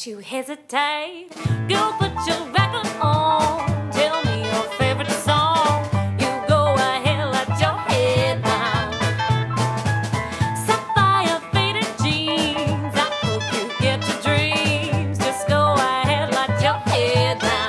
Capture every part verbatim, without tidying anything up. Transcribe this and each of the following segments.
you hesitate? Go put your record on. Tell me your favorite song. You go ahead, let your head down. Sapphire faded jeans. I hope you get your dreams. Just go ahead, let your head down.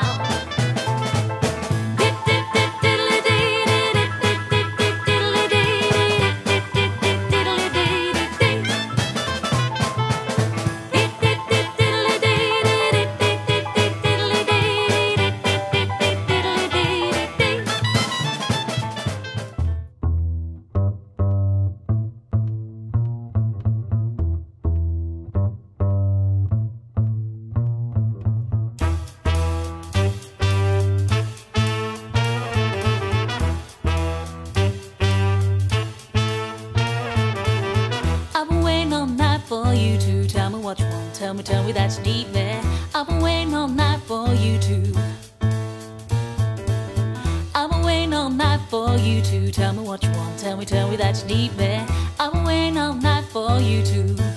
For you to tell me what you want, tell me, tell me that you need me. I've been waiting all night for you to. I've been waiting all night for you to tell me what you want, tell me, tell me that you need me. I've been waiting all night for you to.